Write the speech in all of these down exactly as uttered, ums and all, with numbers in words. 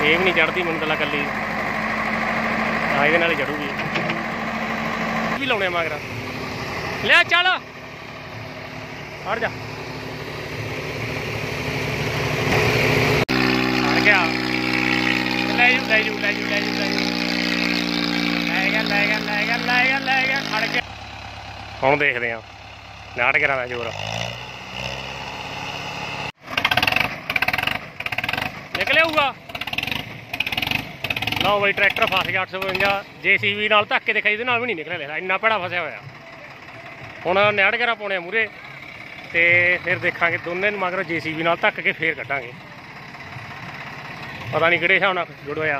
ਇਹ ਵੀ ਨਹੀਂ ਚੜ੍ਹਦੀ ਮੈਨੂੰ ਤਾਂ ਕੱਲੀ ਆ ਇਹਦੇ ਨਾਲ ਹੀ ਚੜੂਗੀ ਵੀ ਲਾਉਣੇ ਮਗਰ ਲੈ ਚੱਲ ਹਟ ਜਾ ਹਟ ਗਿਆ ਲੈ ਜੂ ਲੈ ਜੂ ਲੈ ਜੂ ਲੈ ਜੂ ਲੈ ਜੂ ਲੈ ਗਿਆ ਲੈ ਗਿਆ ਲੈ ਗਿਆ ਲੈ ਗਿਆ ਲੈ ਗਿਆ ਖੜ ਗਿਆ ਹੁਣ ਦੇਖਦੇ ਆ ਨਾਟ ਕਰਾਂ ਜ਼ੋਰ ਨਿਕਲਿਆ ਹੋਊਗਾ ਲਓ ਬਈ ट्रैक्टर फस गया अठ सौ बवंजा जे सी बी नाल धक्के दिखाई ਇਹਦੇ ਨਾਲ भी नहीं निकलिया लिखा इन्ना भैड़ा फसिया होया हुण नाट करा पाने मूहरे ते फिर देखांगे दोनों मगर जे सी बी नाल धक्क के फिर कड्डांगे पता नहीं किहड़े हिसाब नाल जुड़ोया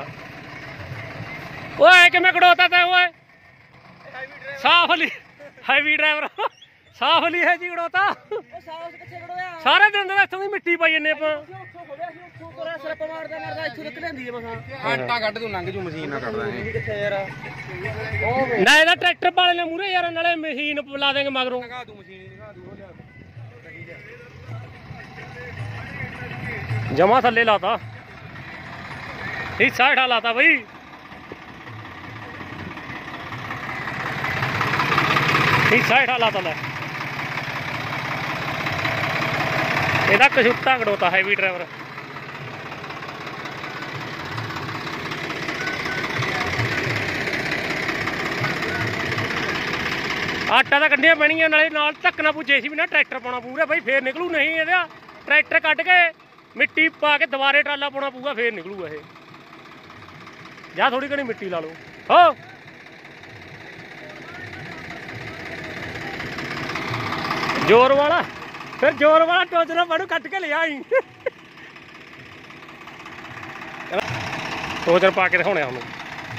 ओए किवें कड़ोता तैं ओए साफ अली हैवी ड्राइवर साफ अली है जी कड़ोता सारे दिन इत्थों दी मिट्टी पाई जन्ने आपां ट्रैक्टर पाले ने मूहरे यार नाले मशीन ला देंगे मगरों जमा थल्ले लाता हिस्सा हेठा लाता बई हिस्सा हेठा लाता लै ਇਹਦਾ ਕਸ਼ੁੱਤਾ ਕੜੋਤਾ हैवी ड्राइवर आटा तो कड्ढिया पैनिया नाले नाल धक्कना पू जे सी बी ना ट्रैक्टर पाना पूरा बई फिर निकलू नहीं ये ट्रैक्टर कट के मिट्टी पा के दोबारे ट्राला पाना पूरा फिर निकलूगा ये जा थोड़ी घनी मिट्टी ला लो हो जोर वाला फिर जोर वाला टोचना पड़ू कट के ले आई टोचर पा के दिखाने हम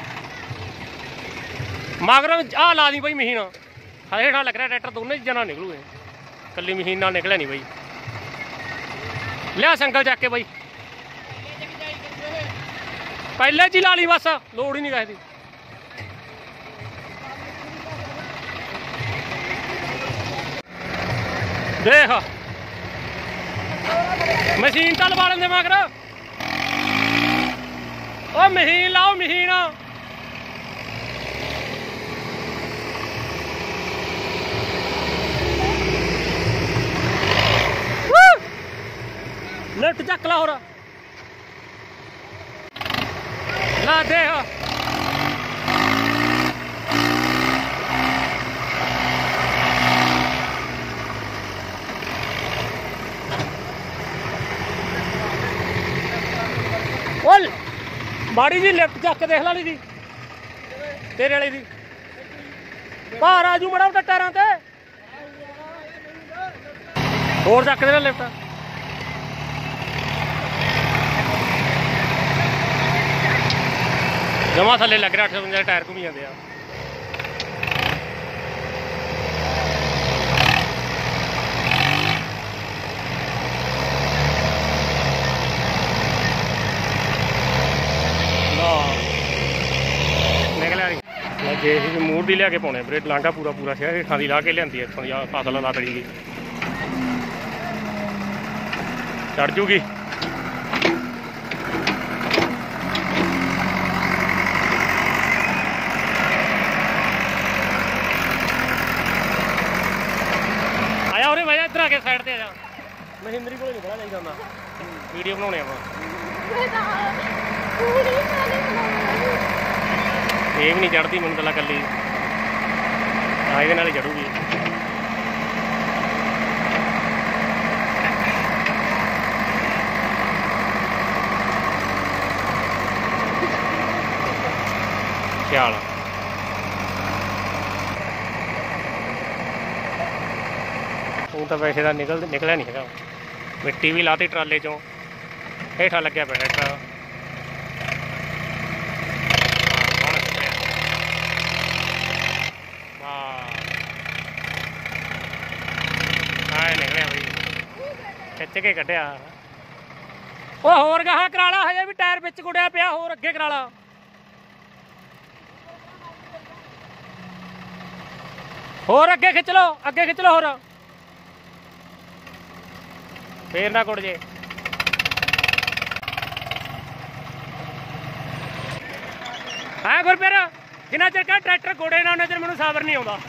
मगर आ ला दी बई मशीन हेठा लग रहा ट्रैक्टर दोनों चीज़ों निकलू कली मशीन नाल निकलिया नहीं बई लिया संगल चक के बई पहले ची ला ली बस लोड़ ही नहीं कहे देख मशीन तो लवा लेंगे मगर ओ मशीन लाओ मशीन लिफ्ट चक ला हो रहा ला देख माड़ी जी लिफ्ट चक देख ला ली दी तेरे वाली दी बाहर आजू मड़ा उठा टायरां ते होर चक दे लिफ्ट जमा थले लग रहा अठ सौ बवंजा टायर घूमी जाते हैं जे सी बी मूर दी लिया के पाने फिर लांघा पूरा पूरा शहर हेठां दी ला के लियांदी इत्थों दी फसल ला तड़ी दी चढ़ जूगी आया उरे भाई इधर आके साइड ते आ जा महेंद्री को नहीं खड़ा नहीं जाना वीडियो बनाने आवा ये भी नहीं चढ़ती मैं तो कली हाँ ये नाल चढ़ूगी ख्याल हूँ तो वैसे तो निकल निकलिया नहीं है मिट्टी भी लाती ट्राले चों हेठा लग्या पे ट्रैक्टर खिच के कढ़िया वो होर गाह कराला हजे भी टायर बिच गुड़िया पिया होर अगे कराला होर अगे खिच लो अगे खिच लो होर फिर ना गुड़ जे है गुरप्रीत जिन्ना चਿਰ कह ट्रैक्टर गोड़े ना उन्ना चਿਰ मैनूं साबर नहीं आउंदा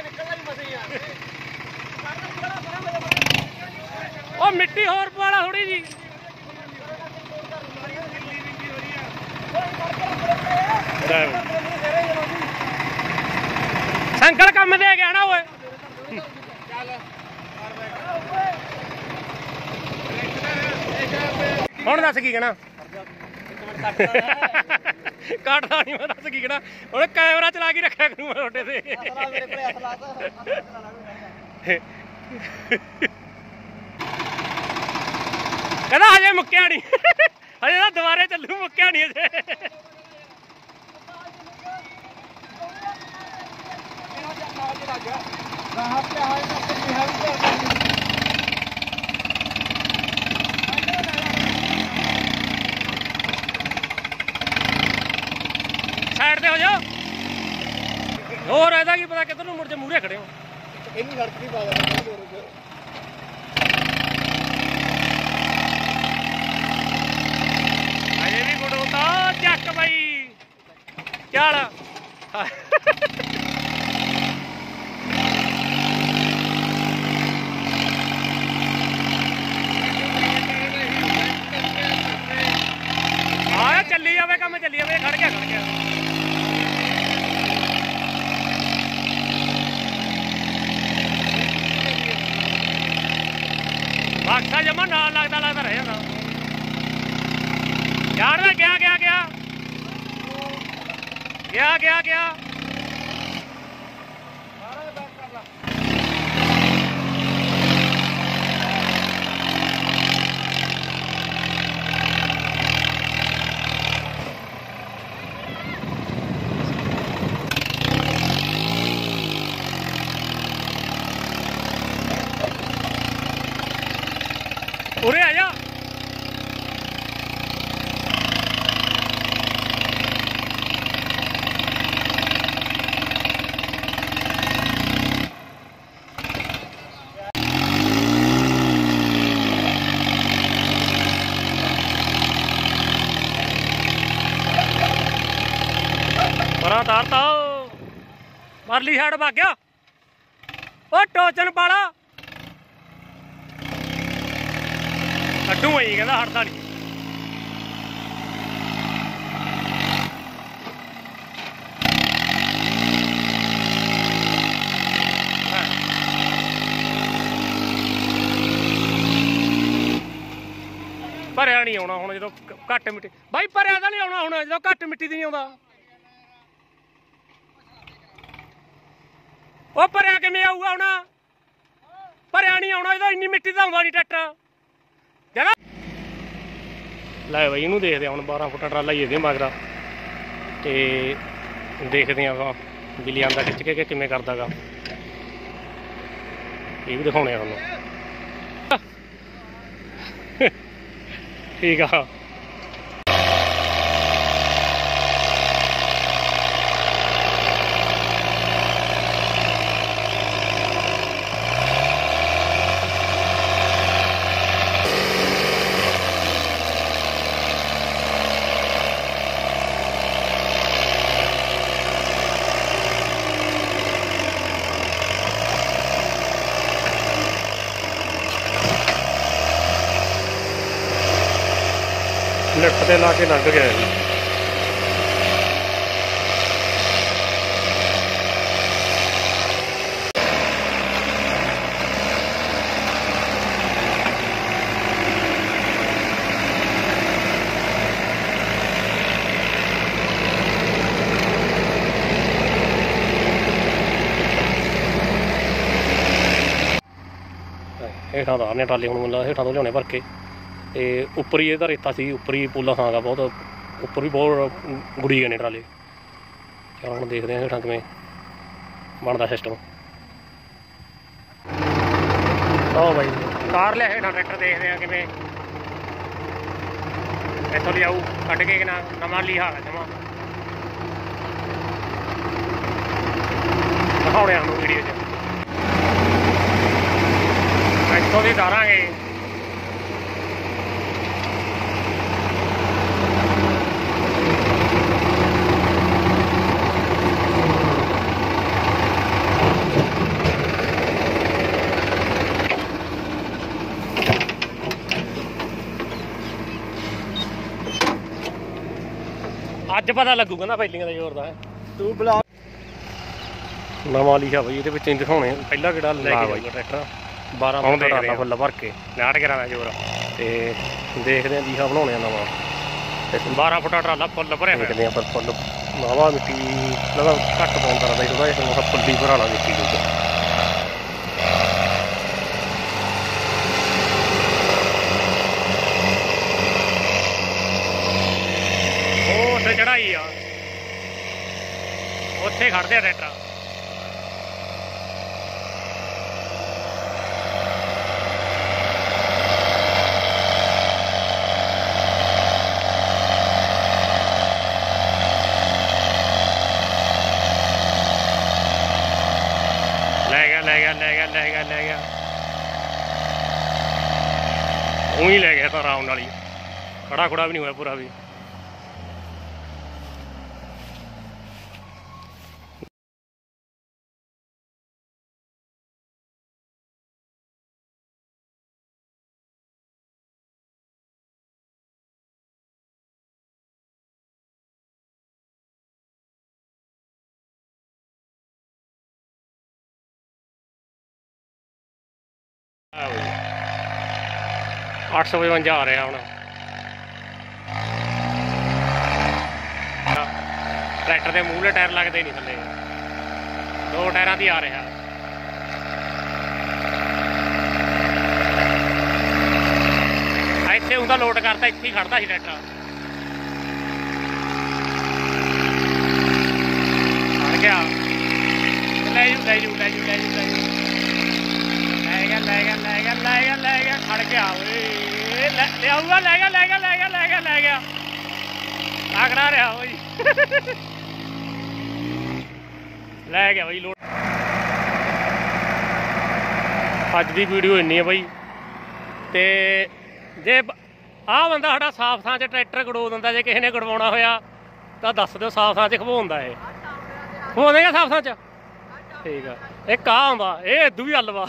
ओ मिट्टी होर पवाला थोड़ी जी संकल कम दे गया ना ओए हुण दस की कहना कटदा नहीं मैं दस की कहना हुण कैमरा चला के रखा करूँ मैं रोटे से कहना हजे मुक्या नहीं हजे तो दोबारे चलू मुक्या नहीं अजे साइड हो जाओ और ऐसा की पता किधर मुड़ के मूहरे खड़े हो अजे भी गुडोता चक भाई क्या हाँ चली जाए कम चली जाए खड़ गया खड़ गया बक्सा जमा ना लगता लगता रह जाता यार गया गया गया गया गया गया उरे आ जा बड़ा तारता परली साइड भाग गया ओ टोचन पाला कड्डू आई कहता हटता नहीं भरिया नहीं आना हुण जो घट मिट्टी भाई भरिया तो नहीं आना हुण जो घट मिट्टी नहीं आता वो भरिया किवें आऊगा हुण भरिया नहीं आना जो इन्नी मिट्टी तो आउंदा नहीं ट्रैक्टर जगह लै बई इनू देखते हम बारह फुट ट्राला ही मगरा तो देखते हैं बिल्ली आंदा खिंच के किमें करदा गा ये भी दिखाने थोड़ा ठीक है लिफ्ट से ला के लग गया जी हेठां तारने ट्राली हूँ मतलब हेठां तो लियाने भर के ते उपर ही इहदा रेता सी उपर ही पोला थांगा बहुत उपर भी बहुत गुड़ी गए ने ट्राले चलो हम देखते हैं हेठां किवें बनदा सिस्टम ओ भाई कार लिया हेठां ट्रैक्टर देखते हैं किवें इत्थों लियाऊ कड्ढ के ना नवां लीहा है जमा दिखाने आनू वीडियो च इत्थों दी तारांगे ਅੱਜ ਪਤਾ ਲੱਗੂ ਕਹਿੰਦਾ ਪਹਿਲੀਆਂ ਦਾ ਜ਼ੋਰ ਦਾ ਹੈ। ਤੂੰ ਬੁਲਾ ਨਵਾਂ ਲਿਖਿਆ ਬਈ ਇਹਦੇ ਵਿੱਚ ਹੀ ਦਿਖਾਉਣੇ ਪਹਿਲਾ ਕਿਹੜਾ ਲੈ ਕੇ ਜਾਊਗਾ ਟਰੈਕਟਰ ਬਾਰਾਂ ਫੁੱਟ ਟਰਾਲਾ ਫੁੱਲ ਭਰ ਕੇ ਲਾਟ ਕਰਾਣਾ ਜ਼ੋਰ ਤੇ ਦੇਖਦੇ ਆ ਲਿਖਾ ਬਣਾਉਣੇ ਆ ਨਵਾਂ ਤੇ ਬਾਰਾਂ ਫੁੱਟਾ ਟਰਾਲਾ ਫੁੱਲ ਭਰਿਆ ਦੇਖਦੇ ਆ ਪਰ ਫੁੱਲ ਨਵਾਂ ਮਿੱਟੀ ਲਗਾ ਘੱਟ ਪਾਉਣ ਕਰਦਾ ਥੋੜਾ ਜਿਹਾ ਫੁੱਲੀ ਭਰਾ ਲਾ ਮਿੱਟੀ ਦੇ ਉਹ ਉੱਥੇ ਚੜਾਈ ਆ ਉੱਥੇ ਖੜਦੇ ਆ ਟਰੈਕਟਰ ਲੈ ਗਿਆ ਲੈ ਗਿਆ ਲੈ ਗਿਆ ਲੈ ਗਿਆ ਲੈ ਗਿਆ ਉਹੀ ਲੈ ਗਿਆ ਤਾਂ ਆਰਾਮ ਨਾਲ ਹੀ ਖੜਾ ਖੜਾ ਵੀ ਨਹੀਂ ਹੋਇਆ ਪੂਰਾ ਵੀ ਅੱਠ ਸੌ ਪਚਵੰਜਾ ਆ ਰਿਹਾ ਹੁਣ ਟਰੈਕਟਰ ਦੇ ਮੂਹਰੇ ਟਾਇਰ ਲੱਗਦੇ ਨਹੀਂ ਥੱਲੇ ਦੋ ਟਾਇਰਾਂ ਦੀ ਆ ਰਿਹਾ ਇੱਥੇ ਉਹਦਾ ਲੋਡ ਕਰਤਾ ਇੱਥੇ ਹੀ ਖੜਦਾ ਸੀ ਟਰੈਕਟਰ ਖੜ ਗਿਆ ਲੈ ਜੂ ਲੈ ਜੂ ਲੈ ਜੂ ਲੈ ਜੂ ਲੈ ਜੂ ਲੈ ਗਿਆ ਲੈ ਗਿਆ ਲੈ ਗਿਆ ਲੈ ਗਿਆ ਲੈ ਗਿਆ ਖੜ ਗਿਆ ਓਏ ਲੈ ਆਊਗਾ ਲੈ ਗਿਆ ਲੈ ਗਿਆ ਲੈ ਗਿਆ ਲੈ ਗਿਆ ਲੈ ਗਿਆ ਆਗੜਾ ਰਿਹਾ ਓਏ ਲੈ ਗਿਆ ਬਈ ਲੋਡ ਅੱਜ ਦੀ ਵੀਡੀਓ ਇੰਨੀ ਹੈ ਬਈ ਤੇ ਜੇ ਆਹ ਬੰਦਾ ਸਾਡਾ ਸਾਫ ਥਾਂ 'ਚ ਟਰੈਕਟਰ ਗੜੋ ਦਿੰਦਾ ਜੇ ਕਿਸੇ ਨੇ ਗੜਵਾਉਣਾ ਹੋਇਆ ਤਾਂ ਦੱਸ ਦਿਓ ਸਾਫ ਥਾਂ 'ਚ ਖਵਾਉਂਦਾ ਇਹ ਖਵਾ ਦੇਗਾ ਸਾਫ ਥਾਂ 'ਚ ਠੀਕ ਆ ਇੱਕ ਆ ਆਉਂਦਾ ਇਹ ਇਦੂ ਵੀ ਹੱਲ ਵਾ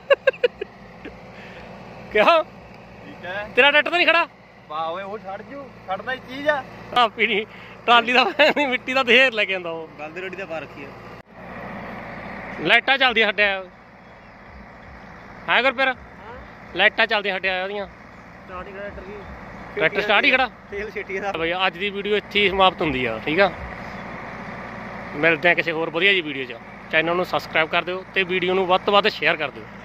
ਕਿਹਾ ਠੀਕ ਹੈ ਤੇਰਾ ਟਰੈਕਟਰ ਤਾਂ ਨਹੀਂ ਖੜਾ ਵਾਹ ਓਏ ਉਹ ਛੱਡ ਜੂ ਛੱਡਦਾ ਹੀ ਚੀਜ਼ ਆ ਆ ਪੀਣੀ ਟਰਾਲੀ ਦਾ ਮਿੱਟੀ ਦਾ ਢੇਰ ਲੈ ਕੇ ਆਉਂਦਾ ਉਹ ਗੱਲ ਦੀ ਰੋਟੀ ਦਾ ਪਾ ਰੱਖੀ ਆ ਲਾਈਟਾਂ ਚੱਲਦੀਆਂ ਹੱਡਿਆ ਹੈ ਗੁਰ ਫਿਰ ਲਾਈਟਾਂ ਚੱਲਦੀਆਂ ਹੱਡਿਆ ਉਹਦੀਆਂ ਸਟਾਰਟ ਹੀ ਟਰੈਕਟਰ ਦੀ ਟਰੈਕਟਰ ਸਟਾਰਟ ਹੀ ਖੜਾ ਤੇਲ ਛੇਟੀ ਦਾ ਬਈ ਅੱਜ ਦੀ ਵੀਡੀਓ ਇੱਥੇ ਹੀ ਸਮਾਪਤ ਹੁੰਦੀ ਆ ਠੀਕ ਆ ਮਿਲਦੇ ਆ ਕਿਸੇ ਹੋਰ ਵਧੀਆ ਜੀ ਵੀਡੀਓ 'ਚ ਚੈਨਲ ਨੂੰ ਸਬਸਕ੍ਰਾਈਬ ਕਰ ਦਿਓ ਤੇ ਵੀਡੀਓ ਨੂੰ ਵੱਧ ਤੋਂ ਵੱਧ ਸ਼ੇਅਰ ਕਰ ਦਿਓ।